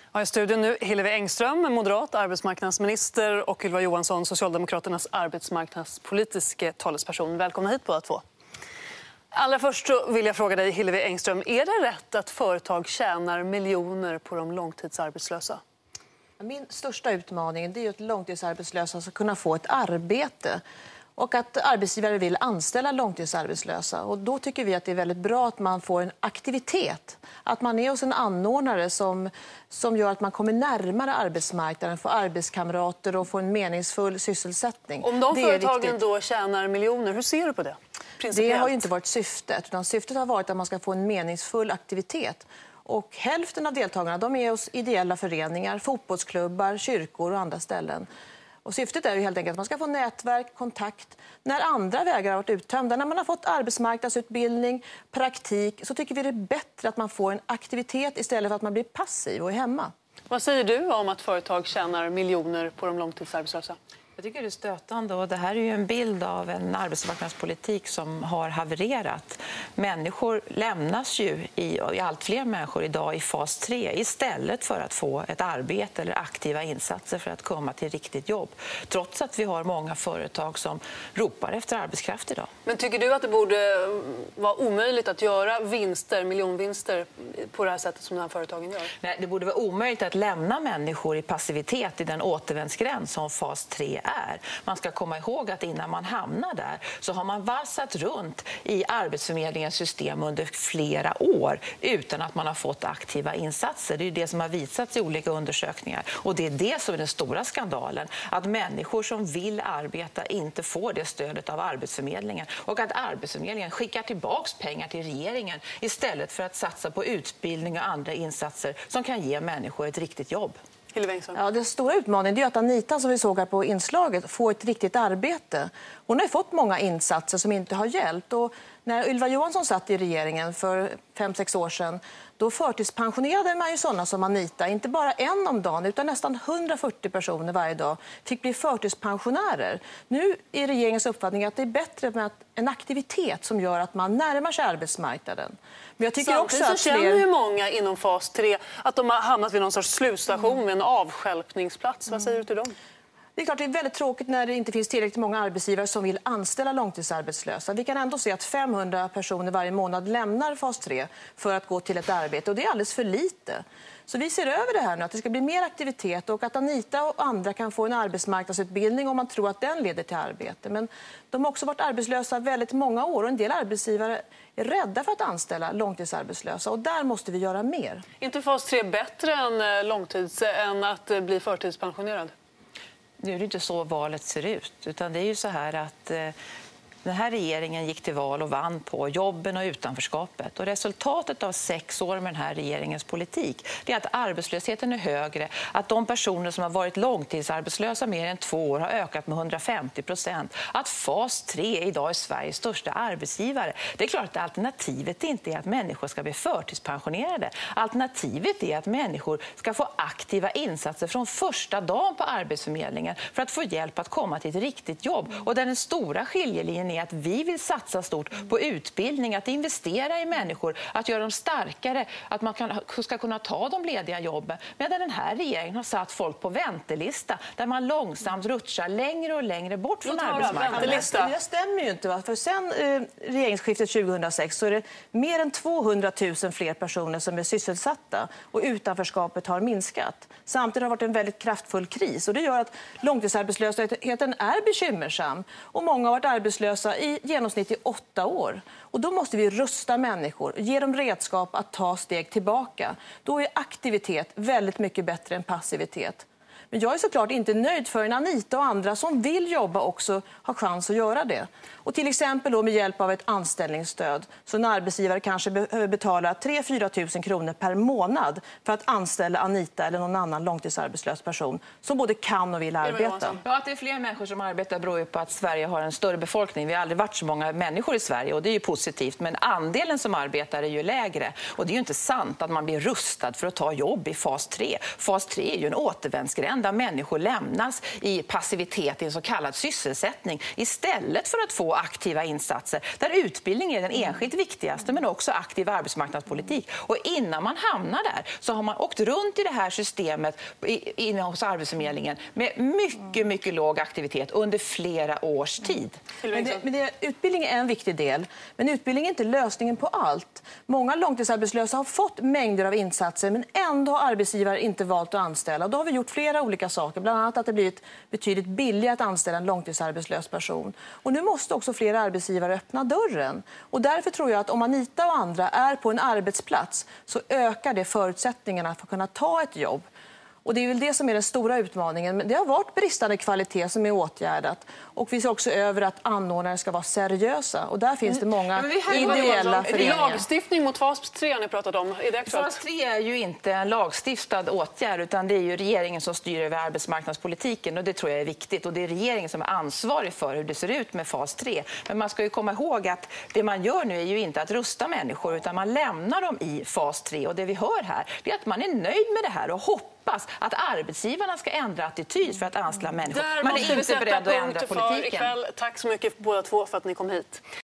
I studion nu Hillevi Engström, moderat arbetsmarknadsminister, och Ylva Johansson, Socialdemokraternas arbetsmarknadspolitiska talesperson. Välkomna hit båda två. Allra först så vill jag fråga dig, Hillevi Engström, är det rätt att företag tjänar miljoner på de långtidsarbetslösa? Min största utmaning är att långtidsarbetslösa ska kunna få ett arbete och att arbetsgivare vill anställa långtidsarbetslösa. Och då tycker vi att det är väldigt bra att man får en aktivitet. Att man är hos en anordnare som gör att man kommer närmare arbetsmarknaden, får arbetskamrater och får en meningsfull sysselsättning. Om de företagen då tjänar miljoner, hur ser du på det? Det har ju inte varit syftet, utan syftet har varit att man ska få en meningsfull aktivitet. Och hälften av deltagarna de är hos ideella föreningar, fotbollsklubbar, kyrkor och andra ställen. Och syftet är ju helt enkelt att man ska få nätverk, kontakt. När andra vägar har varit uttömda, när man har fått arbetsmarknadsutbildning, praktik, så tycker vi det är bättre att man får en aktivitet istället för att man blir passiv och är hemma. Vad säger du om att företag tjänar miljoner på de långtidsarbetslösa? Jag tycker det är stötande, och det här är ju en bild av en arbetsmarknadspolitik som har havererat. Människor lämnas ju i allt fler människor idag i fas 3 istället för att få ett arbete eller aktiva insatser för att komma till riktigt jobb. Trots att vi har många företag som ropar efter arbetskraft idag. Men tycker du att det borde vara omöjligt att göra vinster, miljonvinster på det här sättet som de här företagen gör? Nej, det borde vara omöjligt att lämna människor i passivitet i den återvändsgränd som fas 3 är. Man ska komma ihåg att innan man hamnar där så har man valsat runt i Arbetsförmedlingens system under flera år utan att man har fått aktiva insatser. Det är det som har visats i olika undersökningar. Och det är det som är den stora skandalen. Att människor som vill arbeta inte får det stödet av Arbetsförmedlingen. Och att Arbetsförmedlingen skickar tillbaks pengar till regeringen istället för att satsa på utbildning och andra insatser som kan ge människor ett riktigt jobb. Ja, den stora utmaningen är att Anita, som vi såg här på inslaget, får ett riktigt arbete. Hon har fått många insatser som inte har hjälpt. Och när Ylva Johansson satt i regeringen för 5-6 år sedan, då förtidspensionerade man ju sådana som Anita. Inte bara en om dagen, utan nästan 140 personer varje dag fick bli förtidspensionärer. Nu är regeringens uppfattning att det är bättre med en aktivitet som gör att man närmar sig arbetsmarknaden. Men jag tycker samtidigt också att så känner ju många inom fas 3 att de har hamnat vid någon sorts slutstation med en avstjälpningsplats. Vad säger du till dem? Det är klart det är väldigt tråkigt när det inte finns tillräckligt många arbetsgivare som vill anställa långtidsarbetslösa. Vi kan ändå se att 500 personer varje månad lämnar fas 3 för att gå till ett arbete, och det är alldeles för lite. Så vi ser över det här nu, att det ska bli mer aktivitet och att Anita och andra kan få en arbetsmarknadsutbildning om man tror att den leder till arbete. Men de har också varit arbetslösa väldigt många år, och en del arbetsgivare är rädda för att anställa långtidsarbetslösa, och där måste vi göra mer. Är inte fas 3 bättre än att bli förtidspensionerad? Nu är det inte så valet ser ut, utan det är ju så här att den här regeringen gick till val och vann på jobben och utanförskapet. Och resultatet av 6 år med den här regeringens politik är att arbetslösheten är högre, att de personer som har varit långtidsarbetslösa mer än 2 år har ökat med 150%. Att fas 3 idag är Sveriges största arbetsgivare. Det är klart att alternativet inte är att människor ska bli förtidspensionerade. Alternativet är att människor ska få aktiva insatser från första dagen på Arbetsförmedlingen för att få hjälp att komma till ett riktigt jobb. Och den stora skiljelinjen är att vi vill satsa stort på utbildning, att investera i människor, att göra dem starkare, att man ska kunna ta de lediga jobben. Medan den här regeringen har satt folk på väntelista där man långsamt rutschar längre och längre bort från arbetsmarknaden. Det stämmer ju inte, va? För sen regeringsskiftet 2006 så är det mer än 200 000 fler personer som är sysselsatta, och utanförskapet har minskat. Samtidigt har det varit en väldigt kraftfull kris, och det gör att långtidsarbetslösheten är bekymmersam, och många har varit arbetslösa i genomsnitt i 8 år. Och då måste vi rusta människor, ge dem redskap att ta steg tillbaka. Då är aktivitet väldigt mycket bättre än passivitet. Men jag är såklart inte nöjd förrän Anita och andra som vill jobba också har chans att göra det. Och till exempel då med hjälp av ett anställningsstöd, så en arbetsgivare kanske behöver betala 3-4 000 kronor per månad för att anställa Anita eller någon annan långtidsarbetslös person som både kan och vill arbeta. Ja, att det är fler människor som arbetar beror ju på att Sverige har en större befolkning. Vi har aldrig varit så många människor i Sverige, och det är ju positivt. Men andelen som arbetar är ju lägre. Och det är ju inte sant att man blir rustad för att ta jobb i fas 3. Fas 3 är ju en återvändsgränd nyanlända människor lämnas i passivitet i en så kallad sysselsättning istället för att få aktiva insatser där utbildning är den enskilt viktigaste, men också aktiv arbetsmarknadspolitik. Och innan man hamnar där så har man åkt runt i det här systemet inne hos Arbetsförmedlingen med mycket låg aktivitet under flera års tid. Utbildning är en viktig del, men utbildning är inte lösningen på allt. Många långtidsarbetslösa har fått mängder av insatser, men ändå har arbetsgivare inte valt att anställa. Då har vi gjort flera olika saker, bland annat att det blivit betydligt billigare att anställa en långtidsarbetslös person. Och nu måste också fler arbetsgivare öppna dörren. Och därför tror jag att om Anita och andra är på en arbetsplats så ökar det förutsättningarna för att kunna ta ett jobb. Och det är väl det som är den stora utmaningen. Men det har varit bristande kvalitet som är åtgärdat. Och vi ser också över att anordnare ska vara seriösa. Och där finns det många ideella föreningar. Lagstiftning mot fas 3 har ni pratat om. Är det aktuellt? Fas 3 är ju inte en lagstiftad åtgärd, utan det är ju regeringen som styr över arbetsmarknadspolitiken. Och det tror jag är viktigt. Och det är regeringen som är ansvarig för hur det ser ut med fas 3. Men man ska ju komma ihåg att det man gör nu är ju inte att rusta människor, utan man lämnar dem i fas 3. Och det vi hör här är att man är nöjd med det här och hoppas att arbetsgivarna ska ändra attityd för att anställa människor. Man är inte beredd att ändra politiken. Tack så mycket båda två för att ni kom hit.